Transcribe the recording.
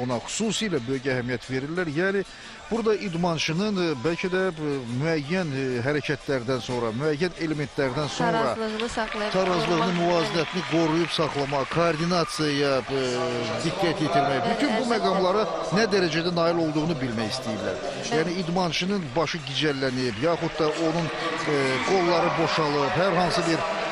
Buna xüsusilə böyük əhəmiyyət verirlər. Yəni burada idmançının bəlkə də müəyyən hərəkətlərdən sonra, müəyyən elementlərdən sonra tarazlığını, müvazinətini qoruyub saxlamaq, koordinasiyaya diqqət yetirmək, bütün bu məqamlara nə dərəcədə nail olduğunu bilmək istəyirlər. Yəni idmançının başı gicəllənib, yaxud da onun qolları boşalıb, hər hansı bir